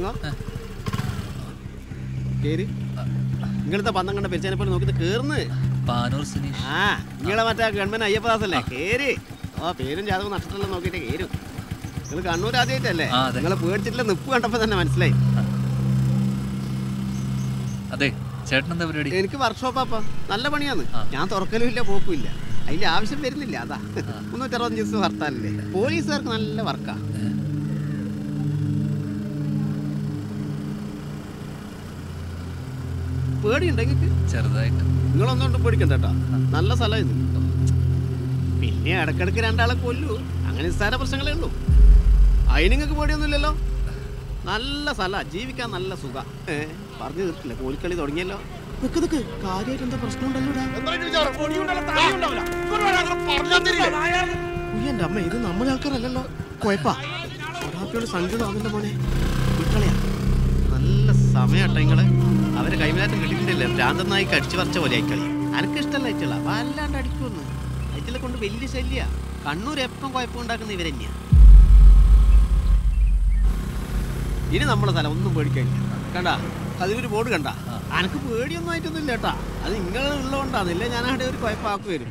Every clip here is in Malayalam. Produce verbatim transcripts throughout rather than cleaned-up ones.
കേറി ഇങ്ങനത്തെ പന്തം കണ്ട പെരിച്ചാനെ പോലെ നോക്കിട്ട് കേറുന്നു. ആ നിങ്ങളെ മറ്റേ ഗവൺമെന്റ് അയ്യപ്പദാസ് അല്ലേ? കേറി. ആ പേരും ജാതകം നക്ഷത്രം നോക്കിയിട്ട് കേരും. നിങ്ങൾ കണ്ണൂർ ആദ്യമായിട്ടല്ലേ? നിങ്ങളെ പേടിച്ചിട്ടില്ല നിപ്പ് കണ്ടപ്പോ തന്നെ മനസ്സിലായി. അതെ ചേട്ടനെന്താ പരിപാടി? എനിക്ക് വർക്ക്ഷോപ്പാ. നല്ല പണിയാന്ന്. ഞാൻ തുറക്കലും ഇല്ല പോക്കും ഇല്ല. അതിന്റെ ആവശ്യം വരുന്നില്ല. അതാ മുന്നൂറ്റി അറുപത്തഞ്ച് ദിവസം ഹർത്താലല്ലേ. പോലീസുകാർക്ക് നല്ല വർക്കാ. പേടിയുണ്ടെങ്കിൽ ചെറുതായിട്ട്. നിങ്ങളൊന്നുകൊണ്ട് പേടിക്കണ്ട കേട്ടോ. നല്ല സ്ഥലം ഇത്. പിന്നെ ഇടക്കിടക്ക് രണ്ടാളെ കൊല്ലൂ. അങ്ങനെ നിസ്സാര പ്രശ്നങ്ങളേ ഉള്ളൂ. അതിന് നിങ്ങൾക്ക് പേടിയൊന്നുമില്ലല്ലോ. നല്ല സ്ഥല, ജീവിക്കാൻ നല്ല സുഖ. ഏഹ് പറഞ്ഞു തീർക്കില്ല. കോലിക്കളി തുടങ്ങിയല്ലോ. നിക്ക് നിക്ക് കാര്യമായിട്ട് എന്താ പ്രശ്നം ഉണ്ടല്ലോ. എന്റെ അമ്മ ഇത് നമ്മളെ ആൾക്കാരല്ലല്ലോ. കുഴപ്പാ ഒരാൾക്കോട് സംഗീതമാണല്ലോ മോനെ. കുട്ടികളെയാ നല്ല സമയട്ടോ നിങ്ങള്. അവരെ കൈമാറ്റം കിട്ടിയിട്ടില്ലേ? ഭ്രാന്തനായി കടിച്ചു പറിച്ച പോലെ ആയിക്കളി. അനക്ക് ഇഷ്ടമല്ല അയച്ചുള്ള വല്ലാണ്ട് അടിക്കുമെന്ന്. അയറ്റിലെ കൊണ്ട് വലിയ ശല്യ. കണ്ണൂർ എപ്പം കുഴപ്പമുണ്ടാക്കുന്ന ഇവരെന്നെയാ. ഇനി നമ്മളെ സ്ഥലം ഒന്നും പേടിക്കാനില്ല. കണ്ട അതിലൊരു ബോർഡ് കണ്ട. അനക്ക് പേടിയൊന്നും ആയിട്ടൊന്നും ഇല്ല കേട്ടാ. അത് നിങ്ങൾ ഉള്ളതുകൊണ്ടാന്നില്ല ഞാൻ അവിടെ ഒരു കുഴപ്പമാക്കി വരും.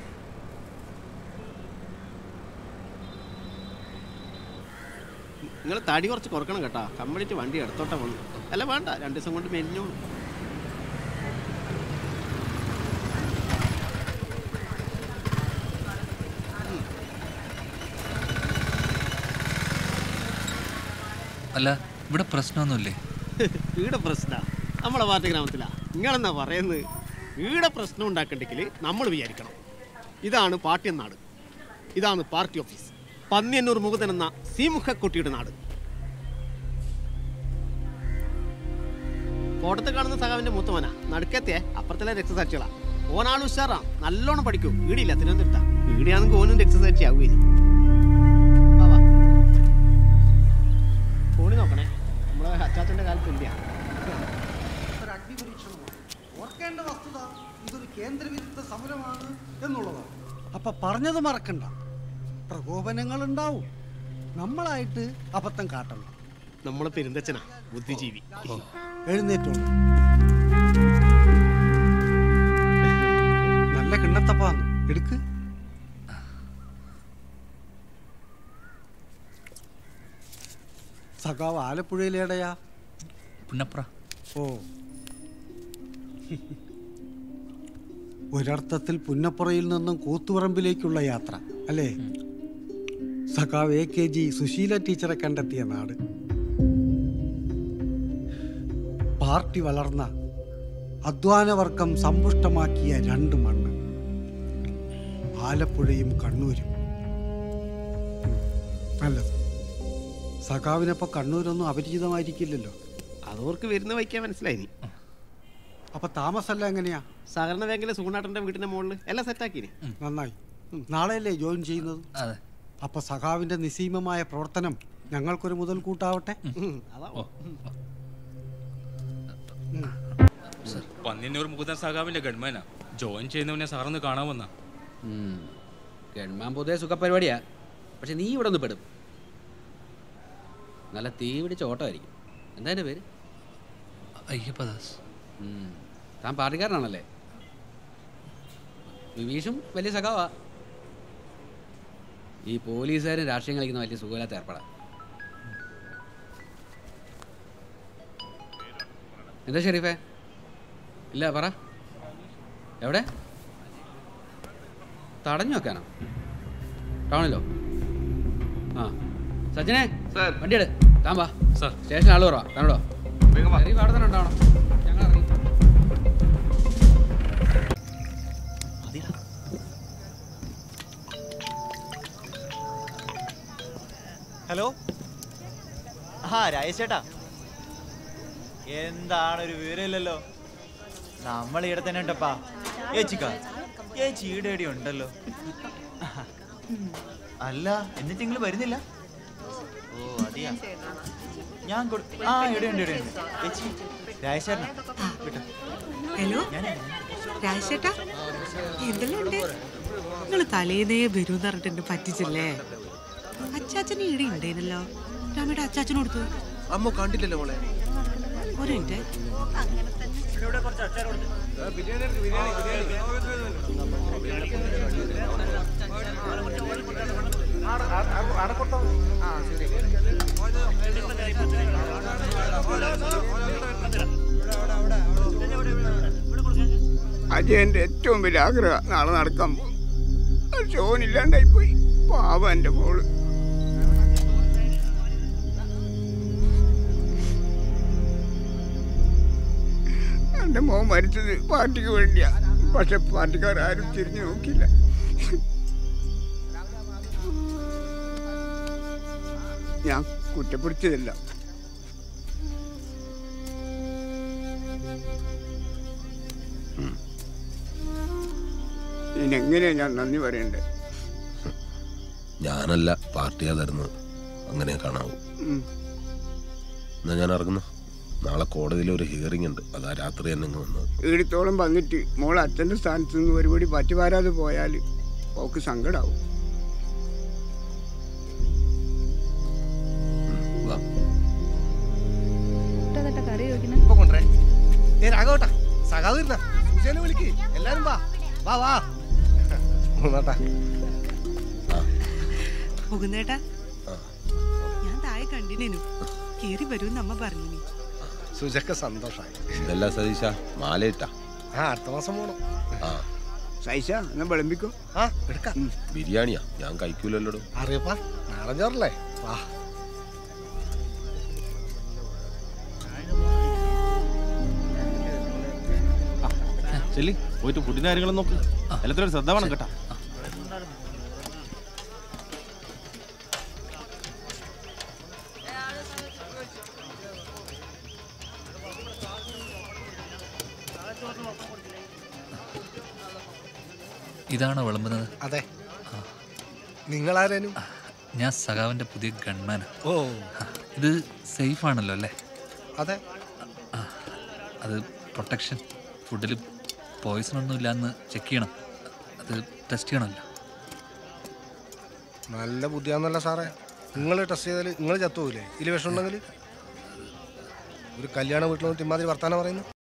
നിങ്ങൾ തടി കുറച്ച് കുറക്കണം കേട്ടാ. കംപ്ലീറ്റ് വണ്ടി എടുത്തോട്ടെ വന്നു. അല്ല വേണ്ട, രണ്ടു ദിവസം കൊണ്ട് മെലിഞ്ഞു. അല്ല ഇവിടെ പ്രശ്നമൊന്നുമില്ലേ? ഇവിടെ പ്രശ്ന നമ്മളെ പാർട്ടി ഗ്രാമത്തിലാ. നിങ്ങളെന്നാ പറയുന്നത്? ഇവിടെ പ്രശ്നം ഉണ്ടാക്കണ്ടെങ്കിൽ നമ്മൾ വിചാരിക്കണം. ഇതാണ് പാർട്ടി നാട്. ഇതാണ് പാർട്ടി ഓഫീസ്. പന്നിയന്നൂർ മുകുതൻ എന്ന സീമുഖക്കുട്ടിയുടെ നാട്. കോട്ടത്ത് കാണുന്ന സഖാവിന്റെ മൂത്തവനാ. നടുക്കത്തെ അപ്പുറത്തിലെ രക്തസാക്ഷികളാ. ഓനാള് ഉഷാറാ. നല്ലോണം പഠിക്കൂ. ഈടില്ല തിരുവനന്തപുരത്താ. ഈടിയാണെങ്കിൽ ഓനും രക്തസാക്ഷി ആവുകയും. ഫോണി നോക്കണേ. നമ്മളെ അച്ചാച്ചന്റെ കാലത്ത് ഇല്ല. ഓർക്കേണ്ട വസ്തുത ഇതൊരു കേന്ദ്രവിരുദ്ധ സമരമാണ് എന്നുള്ളതാണ്. അപ്പൊ പറഞ്ഞത് മറക്കണ്ട. പ്രകോപനങ്ങൾ ഉണ്ടാവും. നമ്മളായിട്ട് അബദ്ധം കാട്ടണം. നമ്മളെ പെരുന്തച്ഛനാ ബുദ്ധിജീവി. എഴുന്നേറ്റോ. നല്ല കിണ്ണത്തപ്പാന്ന് എടുക്ക്. സഖാവ് ആലപ്പുഴയിലേടയാ? പുന്നപ്ര. ഓ, ഒരർത്ഥത്തിൽ പുന്നപ്പുറയിൽ നിന്നും കൂത്തുപറമ്പിലേക്കുള്ള യാത്ര അല്ലേ? സഖാവ് എ കെ ജി സുശീല ടീച്ചറെ കണ്ടെത്തിയ നാട്. പാർട്ടി വളർന്ന അധ്വാനവർഗം സമ്പുഷ്ടമാക്കിയ രണ്ട് മണ്ണ്, ആലപ്പുഴയും കണ്ണൂരും. നല്ലത്. സഖാവിനപ്പോൾ കണ്ണൂരൊന്നും അപരിചിതമായിരിക്കില്ലല്ലോ. അതോർക്ക് വരുന്ന വയ്ക്കാൻ മനസ്സിലായി. അപ്പൊ താമസമല്ല എങ്ങനെയാ? സഹകരണ ബാങ്കിലെ സുഗുണാട്ടന്റെ വീടിന്റെ മുകളിൽ എല്ലാം സെറ്റാക്കി. നന്നായി. നാളെയല്ലേ ജോയിൻ ചെയ്യുന്നത്? അപ്പൊ സഖാവിന്റെ നിസ്സീമമായ പ്രവർത്തനം ഞങ്ങൾക്കൊരു മുതൽക്കൂട്ടാവട്ടെ. പന്നിയന്നൂർ മുകുന്ദൻ സഖാവിന്റെ ഗൺമാനാ. ജോയിൻ ചെയ്യുന്നവനെ സാറൊന്ന് കാണാൻ വന്ന. ഗൺമാൻ പൊതുവെ സുഖപരിപാടിയാ. പക്ഷെ നീ ഇവിടെ ഒന്ന് പെടും. നല്ല തീ പിടിച്ച ഓട്ടമായിരിക്കും. എന്താ എൻ്റെ പേര്? അയ്യപ്പദാസ്. താൻ പാർട്ടിക്കാരനാണല്ലേ? വിവീഷും വലിയ സഖാവാ. ഈ പോലീസുകാരും രാഷ്ട്രീയം കളിക്കുന്ന വലിയ സുഖമില്ലാത്ത ഏർപ്പെടാ. എന്താ ഷെരീഫേ? ഇല്ല പറ. എവിടെ? തടഞ്ഞു വെക്കാനോ? ടൗണിലോ? ആ സജ്ജനെ വണ്ടി എടു. താൻ വാ. സ്റ്റേഷൻ ആള് കുറവാ. കാണോ അവിടെ തന്നെ ഉണ്ടാവണം. ഞങ്ങൾ ഇറങ്ങി. ഹലോ. ആ രാജേഷ് ചേട്ടാ, എന്താണ് ഒരു വിവരമില്ലല്ലോ? നമ്മൾ ഇവിടെ തന്നെ ഉണ്ടപ്പാ. ഏച്ചിക്കാ ഏച്ചി ഈടേടി ഉണ്ടല്ലോ. അല്ല എന്നിട്ട് നിങ്ങൾ വരുന്നില്ല? ഓ അതെയാ. ഞാൻ ആ ഇവിടെ ഉണ്ട് ഇവിടെ ഉണ്ട് ഏച്ചി. രാജേഷ് ചേട്ടനാ. ഹലോ രാജേഷ് ചേട്ടാ, എന്തെല്ലാം ഉണ്ട്? നിങ്ങൾ തലേന്നേ വരൂന്ന് പറഞ്ഞിട്ട് പറ്റിച്ചില്ലേ? അച്ചാച്ചന് ഈടെ ഉണ്ടേനല്ലോ. രാമയുടെ അച്ചാച്ചന് കൊടുത്തു. അമ്മ കണ്ടില്ലല്ലോ മോളെ. ഒരു മിനിറ്റ്. അജയന്റെ ഏറ്റവും വലിയ ആഗ്രഹം നാളെ നടക്കാൻ പോകും. ഷോനില്ലാണ്ടായി പോയി. പാവം എന്റെ മോള്. എന്റെ മോൻ മരിച്ചത് പാർട്ടിക്ക് വേണ്ടിയാ. പക്ഷെ പാർട്ടിക്കാർ ആരും തിരിഞ്ഞു നോക്കില്ല. ഞാൻ കുറ്റപ്പെടുത്തിയതല്ല. ഇതിനെങ്ങനെയാ ഞാൻ നന്ദി പറയണ്ടേ? ഞാനല്ല പാർട്ടിയാ തരുന്നത്. അങ്ങനെ കാണാവൂ. എന്നാ ഞാൻ ഇറങ്ങുന്നു. നാളെ കോടതിയിൽ ഒരു ഹിയറിംഗ് ഉണ്ട്. അതാ രാത്രി തന്നെ ഇങ്ങ് വന്നത്. ഈടത്തോളം വന്നിട്ട് മോൾ അച്ഛൻ്റെ സ്ഥാനത്ത് നിന്ന് ഒരുപടി പറ്റി വരാതെ പോയാൽ ഓക്ക് സങ്കടാവും. മുകുന്ദേട്ടാ, ഞാൻ താഴെ കണ്ടിനു. കേറി വരൂന്ന് അമ്മ പറഞ്ഞു. സുജക്ക് സന്തോഷായി. ഇതല്ല സതീശ, മാലയിട്ടാ. ആ, അടുത്ത മാസം പോണം. ആ സൈഷ എന്നാ വിളമ്പിക്കോ. ആ, എടുക്കാം. ബിരിയാണിയാ? ഞാൻ കഴിക്കൂലല്ലോ. അറിയപ്പാ, നാടൻ ചോറല്ലേ? വാ. ചെല്ലി പോയിട്ട് ഫുഡിന്റെ കാര്യങ്ങളും നോക്ക്. എല്ലാത്തിനും ശ്രദ്ധ വേണം കേട്ടാ. ഇതാണോ വിളമ്പുന്നത്? അതെ. നിങ്ങളാരേനും? ഞാൻ സഖാവിന്റെ പുതിയ ഗൺമാനാ. ഓ, ഇത് സേഫ് ആണല്ലോ അല്ലേ? അതെ. അത് പ്രൊട്ടക്ഷൻ. ഫുഡിൽ പോയിസൺ ഒന്നും ഇല്ലാന്ന് ചെക്ക് ചെയ്യണം. അത് ടെസ്റ്റ് ചെയ്യണമല്ലോ. നല്ല ബുദ്ധിയാന്നല്ല സാറേ. നിങ്ങൾ ടെസ്റ്റ് ചെയ്താൽ നിങ്ങൾ ചത്തുപോയില്ലേ? ഇതിൽ വിഷം ഉണ്ടെങ്കിൽ ഒരു കല്യാണ വീട്ടിൽ വന്നിട്ട് ഇമാതിരി വർത്താനം പറയുന്നു.